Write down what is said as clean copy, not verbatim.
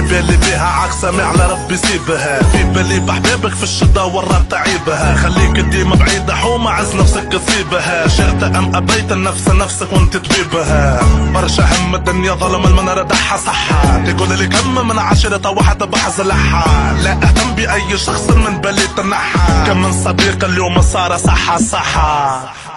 بالي بيها عكسة ما على ربي سيبها. في بالي بحبابك في الشتا والراب تعيبها. خليك ديما بعيدة حومة عز نفسك تسيبها. شئت ام ابيت النفس نفسك وانت طبيبها. برشا هم الدنيا ظلم المنارة دحها صحة. تقول لي كم من عشرة واحد بحزلحها. لا اهتم باي شخص من بالي تنحى. كم من صديق اليوم صار صحة.